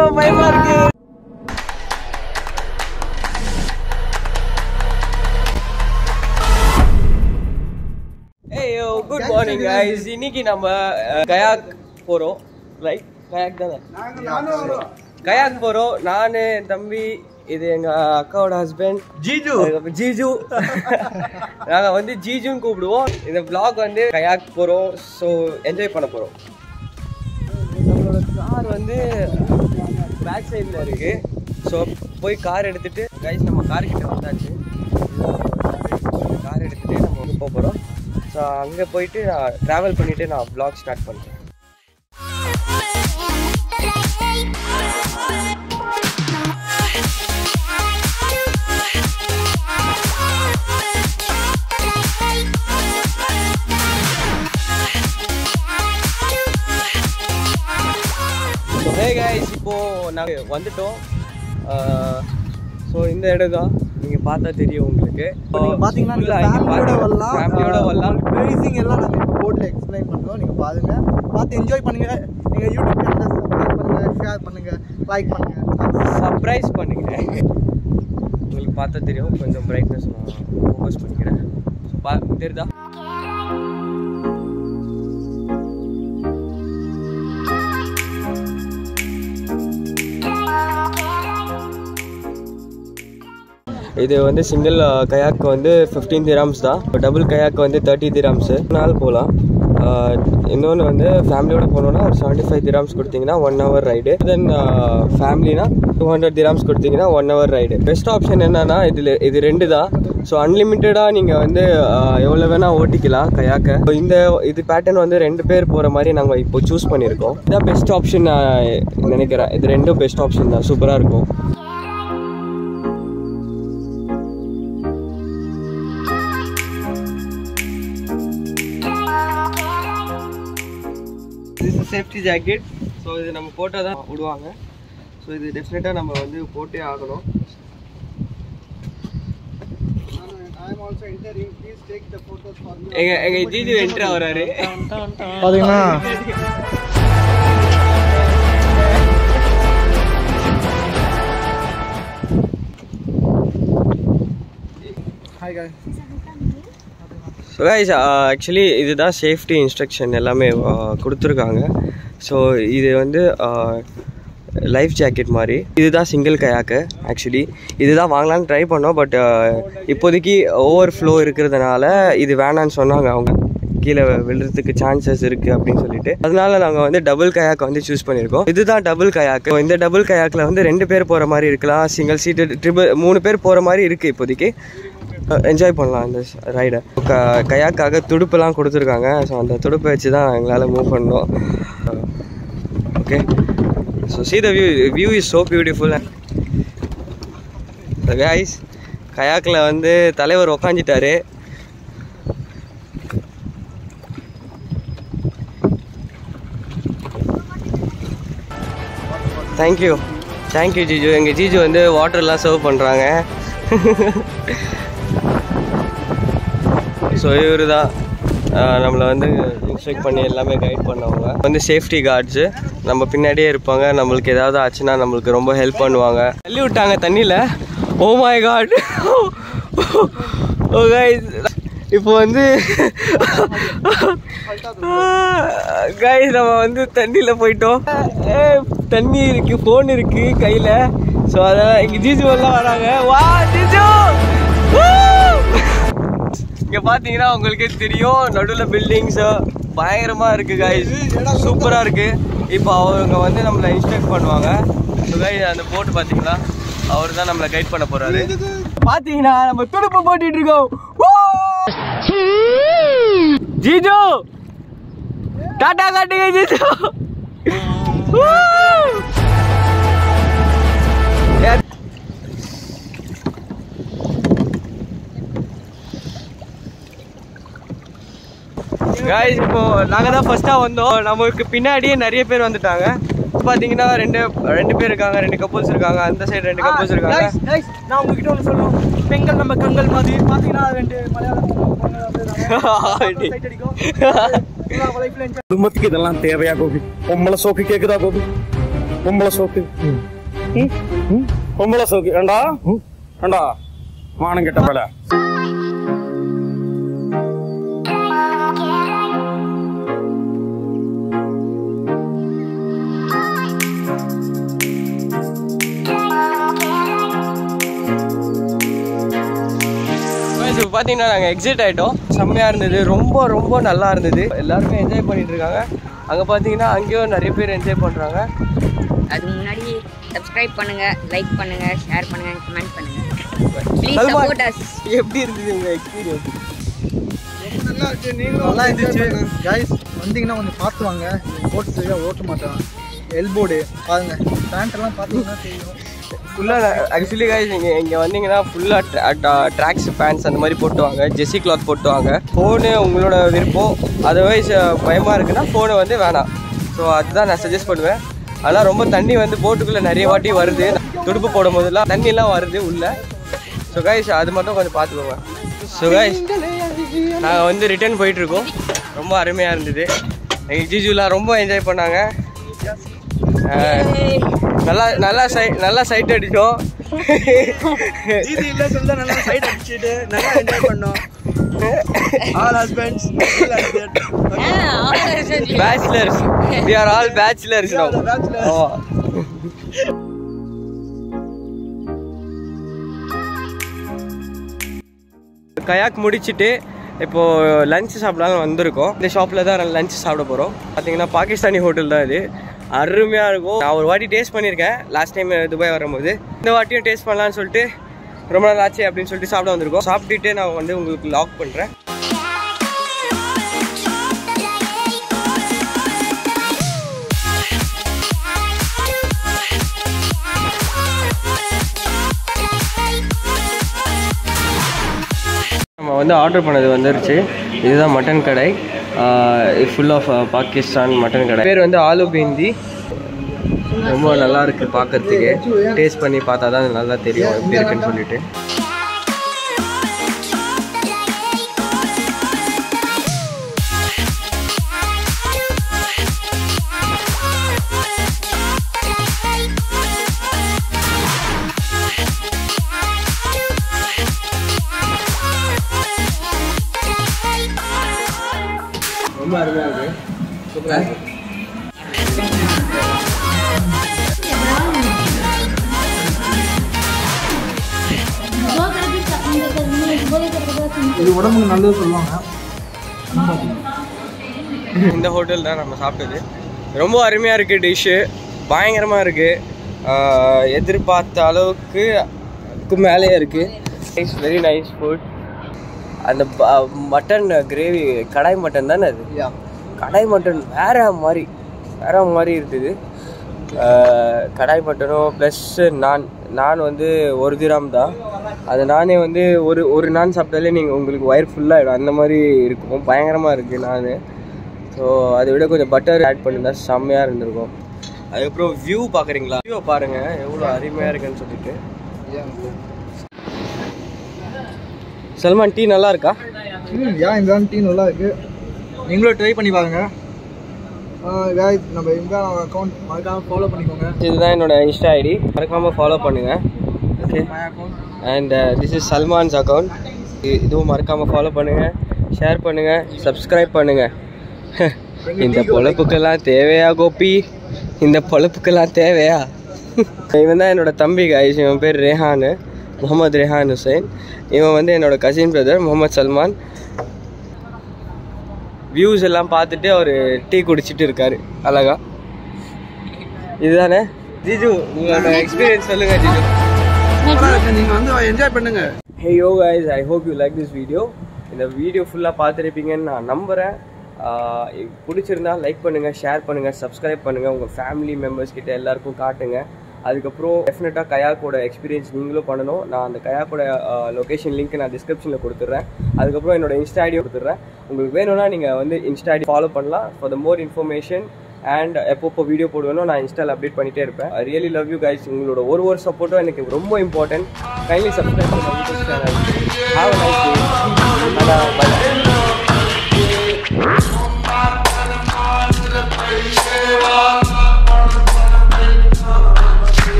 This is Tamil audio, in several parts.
பயமா இருக்கு. Hey, good morning guys. இன்னைக்கு நம்ம kayak போறோம். ரைட்? kayak தானே? kayak போறோம். நானு தம்பி, இது எங்க அக்காவோட ஹஸ்பண்ட் ஜீஜு. நாங்க வந்து ஜீஜுன்னு கூப்பிடுவோம். இந்த vlog வந்து kayak போறோம். ஸோ என்ஜாய் பண்ண போறோம். நம்மளோட கார் வந்து பேக் சைடில் இருக்கு. ஸோ போய் கார் எடுத்துட்டு கைஸ் நம்ம கார் கிட்ட வந்தாச்சு. கார் எடுத்துட்டு நம்ம வந்து போக போகிறோம். ஸோ அங்கே போயிட்டு நான் ட்ராவல் பண்ணிவிட்டு நான் vlog ஸ்டார்ட் பண்ணுறேன். ஹே கைஸ், இப்போது நாங்கள் வந்துட்டோம். ஸோ இந்த இடம் தான் நீங்கள் பார்த்தா தெரியும் உங்களுக்கு. பார்த்தீங்கன்னா ஃபேமிலியோட வரலாம். ப்ரைஸிங் எல்லாம் நாங்கள் இப்போ போர்டில் எக்ஸ்பிளைன் பண்ணுறோம். நீங்கள் பாருங்கள், பார்த்து என்ஜாய் பண்ணுங்கள். நீங்கள் யூடியூப் சேனலில் சப்ஸ்கிரைப் பண்ணுங்கள், ஷேர் பண்ணுங்கள், லைக் பண்ணுங்கள், சர்ப்ரைஸ் பண்ணுங்கள். உங்களுக்கு பார்த்தா தெரியும். கொஞ்சம் பிரைட்னஸ் நான் ஃபோக்கஸ் பண்ணிக்கிறேன். ஸோ தெரியுதா? இது வந்து சிங்கிள் கயாக்கு வந்து 15 dirhams தான். டபுள் கயாக்கு வந்து 30 dirhams. நாள் போகலாம். இன்னொன்று வந்து ஃபேமிலியோட போனோன்னா ஒரு 75 dirhams கொடுத்தீங்கன்னா 1 hour ரைடு. தென் ஃபேமிலினா 200 dirhams கொடுத்தீங்கன்னா 1 hour ரைடு. பெஸ்ட் ஆப்ஷன் என்னன்னா இது ரெண்டு தான். ஸோ அன்லிமிட்டடாக நீங்கள் வந்து எவ்வளோ வேணால் ஓட்டிக்கலாம் கயாக்கை. இது பேட்டர்ன் வந்து 2 பேர் போகிற மாதிரி நாங்கள் இப்போ சூஸ் பண்ணியிருக்கோம். இதுதான் பெஸ்ட் ஆப்ஷன் நான் நினைக்கிறேன். இது ரெண்டும் பெஸ்ட் ஆப்ஷன் தான். சூப்பராக இருக்கும். Safety jacket. ஸோ இது நம்ம போட்டால் தான் விடுவாங்க. ஸோ இது டெஃபினட்டாக நம்ம வந்து போட்டே ஆகணும். எங்க ஜிஜு என்ட்ரி ஆகிறாரு. பார்த்தீங்கன்னா ஸோ கைஸ், ஆக்சுவலி இதுதான் சேஃப்டி இன்ஸ்ட்ரக்ஷன் எல்லாமே கொடுத்துருக்காங்க. ஸோ இது வந்து லைஃப் ஜாக்கெட் மாதிரி. இதுதான் சிங்கிள் கயாக்கு. ஆக்சுவலி இதுதான் வாங்கலான்னு ட்ரை பண்ணோம். பட் இப்போதைக்கு ஓவர் ஃப்ளோ இருக்கிறதுனால இது வேணான்னு சொன்னாங்க. அவங்க கீழே விழுறதுக்கு சான்சஸ் இருக்குது அப்படின்னு சொல்லிட்டு, அதனால நாங்கள் வந்து டபுள் கயாக்கை வந்து சூஸ் பண்ணியிருக்கோம். இதுதான் டபுள் கயாக்கு. இந்த டபுள் கயாக்கில் வந்து 2 பேர் போகிற மாதிரி இருக்கலாம். சிங்கிள் சீட்டு, 3 பேர் போகிற மாதிரி இருக்குது. இப்போதைக்கு என்ஜாய் பண்ணலாம் இந்த ரைடை. கயாக்காக துடுப்பெல்லாம் கொடுத்துருக்காங்க. ஸோ அந்த துடுப்பை வச்சு தான் எங்களால் மூவ் பண்ணோம். Okay, so see the view is so beautiful. guys, கயாக்கில் வந்து தலைவர் உக்காந்துட்டாரு. தேங்க்யூ ஜீஜு. எங்கள் ஜீஜு வந்து வாட்டர்லாம் சர்வ் பண்ணுறாங்க. ஸோ இவர் தான் நம்மளை வந்து இன்ஸ்ட்ரக்ட் பண்ணி எல்லாமே கைட் பண்ணவங்க. வந்து சேஃப்டி கார்ட்ஸு நம்ம பின்னாடியே இருப்பாங்க. நம்மளுக்கு ஏதாவது ஆச்சுன்னா நம்மளுக்கு ரொம்ப ஹெல்ப் பண்ணுவாங்க. தள்ளி விட்டாங்க தண்ணியில். Oh my God. Oh guys, இப்போ வந்து கைஸ் நம்ம வந்து தண்ணியில் போயிட்டோம். தண்ணி இருக்குது, ஃபோன் இருக்குது கையில். ஸோ அதெல்லாம் எங்கள் ஜீஜு எல்லாம் வராங்க. வா ஜீஜு. இங்கே பார்த்தீங்கன்னா உங்களுக்கே தெரியும், நடுவில் பில்டிங்ஸு பயங்கரமாக இருக்குது கைஸ். சூப்பராக இருக்குது. இப்போ அவங்க வந்து நம்மளை இன்ஸ்ட்ரக்ட் பண்ணுவாங்க. ஸோ கைஸ், அந்த போட்டு பார்த்தீங்களா, அவர் தான் நம்மளை கைட் பண்ண போகிறாரு. பார்த்தீங்கன்னா நம்ம துடுப்பு போட்டுட்டு இருக்கோம். ஜீஜு டாடா காட்டுங்க ஜீஜு. गाइस இப்போ நாங்க தான் ஃபர்ஸ்டா வந்தோம். நமக்கு பின்னாடியே நிறைய பேர் வந்துட்டாங்க. பாத்தீங்கன்னா ரெண்டு பேர் இருக்காங்க, 2 கப்புள்ஸ் இருக்காங்க. அந்த சைடு 2 கப்புள்ஸ் இருக்காங்க. गाइस நான் உங்ககிட்ட ஒன்னு சொல்லணும். பெண்கள் நம்ம கண்கள் மாதிரி பாத்தீங்கன்னா 2 மலையாளம் சைட் அடிக்கும். குடும்பத்துக்கு இதெல்லாம் தேவையா கோபி? பொம்பளை சோக்கு கேக்குதா கோபி? பொம்பளை சோக்கு பொம்பளை சோக்கு ஏண்டா ஏண்டா மானம் கெட்ட வேலை. இப்போ பார்த்தீங்கன்னா நாங்கள் எக்ஸிட் ஆகிட்டோம். செம்மையாக இருந்தது, ரொம்ப ரொம்ப நல்லா இருந்தது. எல்லாருமே என்ஜாய் பண்ணிட்டு இருக்காங்க. அங்கே பார்த்தீங்கன்னா அங்கேயும் நிறைய பேர் என்ஜாய் பண்ணுறாங்க. அதுக்கு முன்னாடி சப்ஸ்கிரைப் பண்ணுங்க, லைக் பண்ணுங்க, ஷேர் பண்ணுங்க, கமெண்ட் பண்ணுங்க. Please support us. எப்படி இருந்தது உங்கள் எக்ஸ்பீரியன்ஸ்? நல்லா இருக்கு. நீங்களும் நல்லா இருந்துச்சு கைஸ். வந்தீங்கன்னா கொஞ்சம் பார்த்து வாங்க. ஓட்டு சரியாக ஓட்ட மாட்டோம். எல்போர்டு பாருங்க, பேண்ட் எல்லாம் பார்த்தீங்கன்னா தெரியும். ஃபுல்லாக ஆக்சுவலி கைஸ் நீங்கள் இங்கே வந்தீங்கன்னா ஃபுல்லாக ட்ராக்ஸ் பேண்ட்ஸ் அந்த மாதிரி போட்டுவாங்க, ஜெர்சி கிளாத் போட்டுவாங்க. ஃபோனு உங்களோட விருப்பம். அதர்வைஸ் பயமாக இருக்குன்னா ஃபோனை வந்து வேணாம். ஸோ அதுதான் நான் சஜஸ்ட் பண்ணுவேன். அதெல்லாம் ரொம்ப தண்ணி வந்து போட்டுக்குள்ளே நிறைய வாட்டி வருது. துடுப்பு போடும் போதெல்லாம் தண்ணியெல்லாம் வருது உள்ளே. ஸோ கைஸ் அது மட்டும் கொஞ்சம் பார்த்துக்கோங்க. ஸோ கைஸ் நாங்கள் வந்து ரிட்டர்ன் போயிட்டுருக்கோம். ரொம்ப அருமையாக இருந்தது. எங்கள் ஜிஜுலாம் ரொம்ப என்ஜாய் பண்ணாங்க. நல்லா சைட் அடிச்சோம். நல்லா சைட் அடிச்சுட்டு நல்லா என்ஜாய் பண்ணோம். All husbands bachelors, we are all bachelors now. Kayak முடிச்சுட்டு இப்போது லஞ்ச் சாப்பிடலாம் வந்திருக்கோம். இந்த ஷாப்பில் தான் லஞ்ச் சாப்பிட போகிறோம். பார்த்தீங்கன்னா பாகிஸ்தானி ஹோட்டல் தான் இது. அருமையாக இருக்கும். நான் ஒரு வாட்டி டேஸ்ட் பண்ணியிருக்கேன் லாஸ்ட் டைம் துபாய் வரும்போது. இந்த வாட்டியும் டேஸ்ட் பண்ணலான்னு சொல்லிட்டு ரொம்ப நாள் ஆச்சு அப்படின்னு சொல்லிட்டு சாப்பிட வந்திருக்கோம். சாப்பிட்டுட்டு நான் வந்து உங்களுக்கு லாக் பண்ணுறேன். நம்ம வந்து ஆர்டர் பண்ணது வந்துருச்சு. இதுதான் மட்டன் கடை. ஃபுல் ஆஃப் பாகிஸ்தான் மட்டன் கடை. பேர் வந்து ஆலு பிந்தி. ரொம்ப நல்லா இருக்கு பார்க்கறதுக்கு. டேஸ்ட் பண்ணி பார்த்தா தான் நல்லா தெரியும் எப்படி இருக்குன்னு சொல்லிட்டு. ரொம்ப அருமையாக இருக்குது. சூப்பராக இருக்குது. இது உடம்புக்கு நல்லது சொல்லுவாங்க. இந்த ஹோட்டல் தான் நம்ம சாப்பிட்டது. ரொம்ப அருமையாக இருக்குது. டிஷ்ஷு பயங்கரமாக இருக்குது. எதிர்பார்த்த அளவுக்கு மேலேயே இருக்குது. Nice, very nice food. அந்த மட்டன் கிரேவி கடாய் மட்டன் தானே அது? கடாய் மட்டன் வேறு மாதிரி இருக்குது. கடாய் மட்டனும் ப்ளஸ் நான் வந்து 1 திராம் தான். அது நானே வந்து ஒரு நான் சாப்பிட்டாலே உங்களுக்கு வயிறு ஃபுல்லாகிடும். அந்த மாதிரி இருக்கும். பயங்கரமாக இருக்குது நான். ஸோ அதை விட கொஞ்சம் பட்டர் ஆட் பண்ணியிருந்தா செம்மையாக இருந்திருக்கும். அதுக்கப்புறம் வியூ பார்க்குறீங்களா? வியூவை பாருங்கள் எவ்வளோ அருமையாக இருக்குன்னு சொல்லிட்டு. சல்மான், டீ நல்லா இருக்கா? இந்த டீ நல்லா இருக்குது. நீங்களும் ட்ரை பண்ணி பாருங்க. நம்ம இன்ஸ்டாகிராம் அக்கௌண்ட் மறக்காமல் ஃபாலோ பண்ணிக்கோங்க. இதுதான் என்னோட இன்ஸ்டா ஐடி, மறக்காமல் ஃபாலோ பண்ணுங்கள். Okay, and this is Salman's account. இதுவும் மறக்காமல் ஃபாலோ பண்ணுங்கள், ஷேர் பண்ணுங்கள், சப்ஸ்கிரைப் பண்ணுங்கள். இந்த பொழப்புக்கெல்லாம் தேவையா கோபி? இந்த பொழப்புக்கெல்லாம் தேவையா? இவன் தான் என்னோட தம்பி கைஸ். இவன் பேர் ரேஹான், முகமது ரேஹான் ஹுசைன். இவன் வந்து என்னோட cousin brother Mohammed Salman. Views எல்லாம் பார்த்துட்டு அவர் டீ குடிச்சிட்டு இருக்காரு அழகா. இதுதானே ஜிஜு, உங்களோட எக்ஸ்பீரியன்ஸ் சொல்லுங்க ஜிஜு. நீங்கள் வந்து என்ஜாய் பண்ணுங்க. Hey yo guys, I hope you like this video. இந்த வீடியோ ஃபுல்லாக பார்த்துருப்பீங்கன்னு நான் நம்புகிறேன். பிடிச்சிருந்தா லைக் பண்ணுங்கள், ஷேர் பண்ணுங்கள், சப்ஸ்கிரைப் பண்ணுங்கள். உங்கள் ஃபேமிலி மெம்பர்ஸ் கிட்ட எல்லாருக்கும் காட்டுங்க. அதுக்கப்புறம் டெஃபினட்டாக கயாக்கோட எக்ஸ்பீரியன்ஸ் நீங்களும் பண்ணணும். நான் அந்த கயாக்கோட லொக்கேஷன் லிங்க் நான் டிஸ்கிரிப்ஷனில் கொடுத்துட்றேன். அதுக்கப்புறம் என்னோட இன்ஸ்டா ஐடியை கொடுத்துட்றேன். உங்களுக்கு வேணும்னா நீங்கள் வந்து இன்ஸ்டா ஐடி ஃபாலோ பண்ணலாம் for the more information. And எப்பப்போ வீடியோ போடுவேனோ நான் இன்ஸ்டாவில் அப்டேட் பண்ணிகிட்டே இருப்பேன். I really love you guys. உங்களோட ஒரு சப்போர்ட்டும் எனக்கு ரொம்ப இம்பார்ட்டன்ட். கைண்ட்லி சப்ஸ்கிரைப் பண்ண YouTube channel. Have a nice day.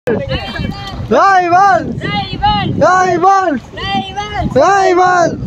Rival! Rival! Rival!